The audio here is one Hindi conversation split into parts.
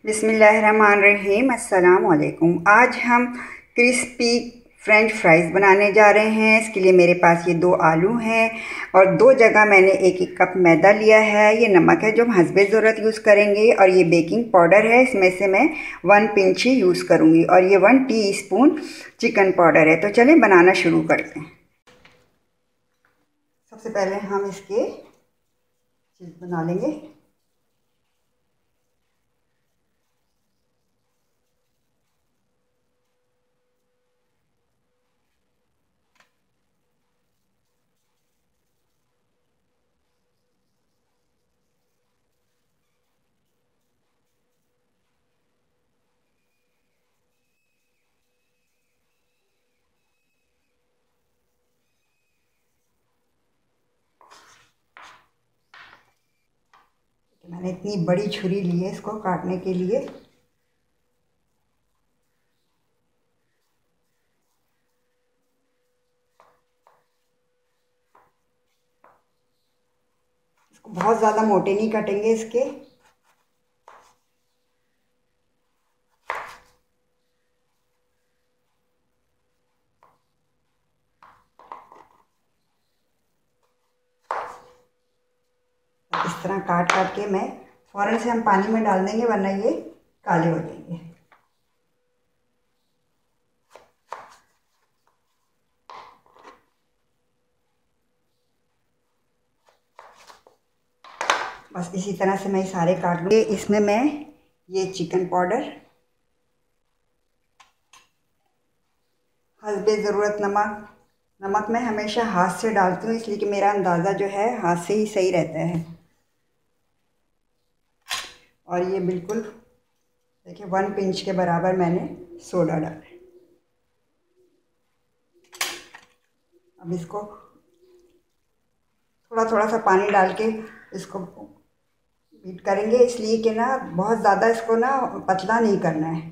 बिस्मिल्लाहिर्रहमानिर्रहीम। अस्सलाम वालेकुम। आज हम क्रिस्पी फ्रेंच फ्राइज़ बनाने जा रहे हैं। इसके लिए मेरे पास ये 2 आलू हैं और 2 जगह मैंने 1-1 कप मैदा लिया है। ये नमक है जो हम हस्बे ज़रूरत यूज़ करेंगे और ये बेकिंग पाउडर है, इसमें से मैं 1 पिंच ही यूज़ करूँगी और ये 1 टीस्पून चिकन पाउडर है। तो चलें बनाना शुरू करते हैं। सबसे पहले हम इसके चीज़ बना लेंगे। मैंने इतनी बड़ी छुरी ली है इसको काटने के लिए। इसको बहुत ज़्यादा मोटे नहीं काटेंगे इसके। इस तरह काट काट के मैं फ़ौरन से हम पानी में डाल देंगे वरना ये काले हो जाएंगे। बस इसी तरह से मैं सारे काट लूँगी। इसमें मैं ये चिकन पाउडर, हस्बे ज़रूरत नमक मैं हमेशा हाथ से डालती हूँ इसलिए कि मेरा अंदाज़ा जो है हाथ से ही सही रहता है। और ये बिल्कुल देखिए 1 पिंच के बराबर मैंने सोडा डाला है। अब इसको थोड़ा थोड़ा सा पानी डाल के इसको बीट करेंगे, इसलिए कि ना बहुत ज़्यादा इसको ना पतला नहीं करना है।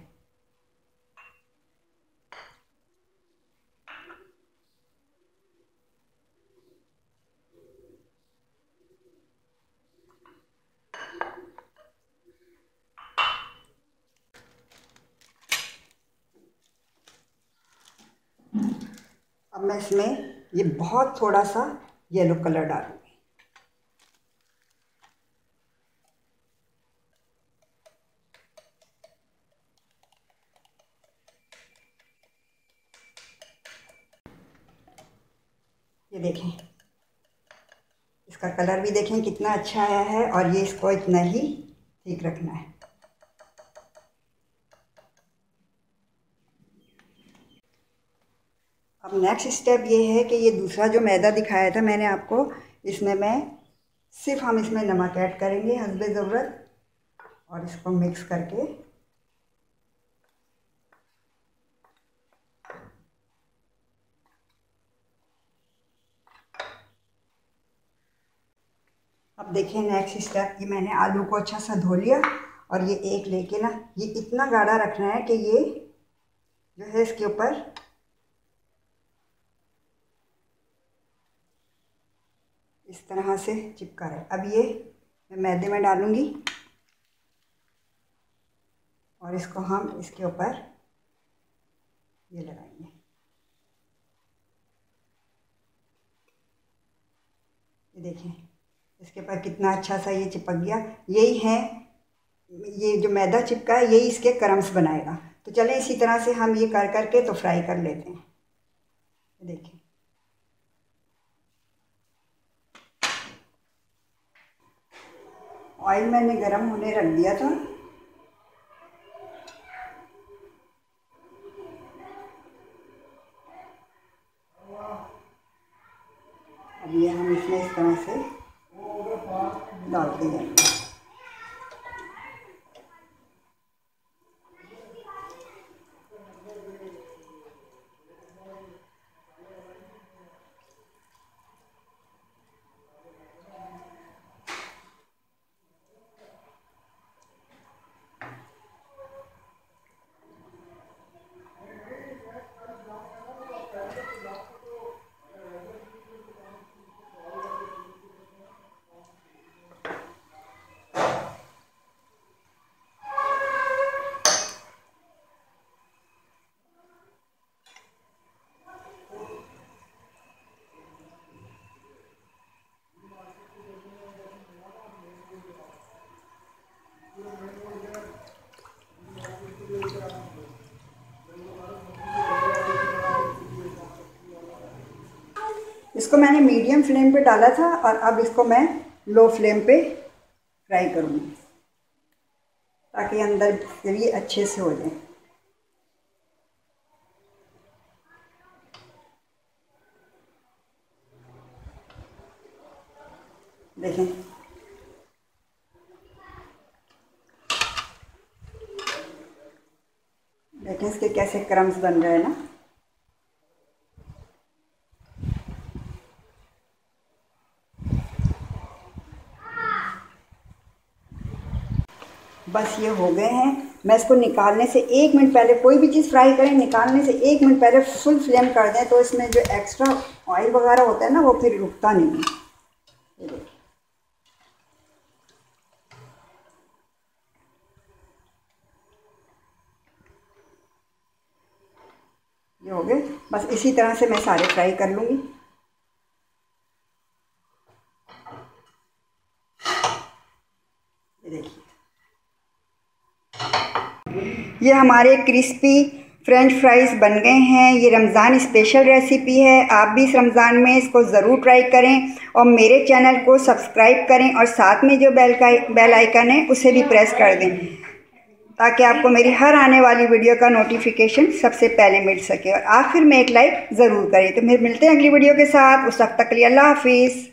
अब मैं इसमें ये बहुत थोड़ा सा येलो कलर डालूंगी। ये देखें, इसका कलर भी देखें कितना अच्छा आया है और ये इसको इतना ही ठीक रखना है। अब नेक्स्ट स्टेप ये है कि ये दूसरा जो मैदा दिखाया था मैंने आपको, इसमें मैं सिर्फ हम इसमें नमक ऐड करेंगे हस्बे ज़रूरत और इसको मिक्स करके अब देखिए नेक्स्ट स्टेप कि मैंने आलू को अच्छा सा धो लिया और ये एक लेके ना ये इतना गाढ़ा रखना है कि ये जो है इसके ऊपर इस तरह से चिपका रहे। अब ये मैं मैदे में डालूंगी और इसको हम इसके ऊपर ये लगाएंगे। ये देखें इसके ऊपर कितना अच्छा सा ये चिपक गया। यही है, ये जो मैदा चिपका है यही इसके क्रम्स बनाएगा। तो चलें इसी तरह से हम ये कर करके तो फ्राई कर लेते हैं। देखिए ऑयल मैंने गरम होने रख दिया था। अब ये हम इसमें इस तरह से डालते जाएंगे। इसको मैंने मीडियम फ्लेम पे डाला था और अब इसको मैं लो फ्लेम पे फ्राई करूँगी ताकि अंदर से भी अच्छे से हो जाए। देखें देखें इसके कैसे क्रम्स बन रहे हैं ना। बस ये हो गए हैं। मैं इसको निकालने से 1 मिनट पहले, कोई भी चीज़ फ्राई करें निकालने से 1 मिनट पहले फुल फ्लेम कर दें तो इसमें जो एक्स्ट्रा ऑयल वगैरह होता है ना वो फिर रुकता नहीं है। ये देखिए ये हो गए। बस इसी तरह से मैं सारे फ्राई कर लूँगी। ये देखिए ये हमारे क्रिस्पी फ्रेंच फ्राइज़ बन गए हैं। ये रमज़ान स्पेशल रेसिपी है। आप भी इस रमज़ान में इसको ज़रूर ट्राई करें और मेरे चैनल को सब्सक्राइब करें और साथ में जो बेल आइकन है उसे भी प्रेस कर दें ताकि आपको मेरी हर आने वाली वीडियो का नोटिफिकेशन सबसे पहले मिल सके। और आखिर में एक लाइक ज़रूर करें। तो फिर मिलते हैं अगली वीडियो के साथ। उस वक्त तक के लिए अल्लाह हाफिज़।